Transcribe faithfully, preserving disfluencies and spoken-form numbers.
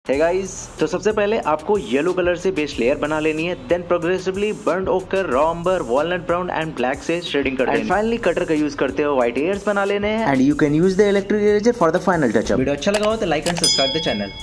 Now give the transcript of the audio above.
Hey guys, तो सबसे पहले आपको येलो कलर से बेस लेयर बना लेनी है। Then progressively burnt ochre, raw umber, walnut brown and black से शेडिंग कर देनी है। फाइनली कटर का यूज करते हुए व्हाइट एयर्स बना लेने हैं। And you can use the electric eraser for the final touch up. Video अच्छा लगा हो तो like and subscribe the channel.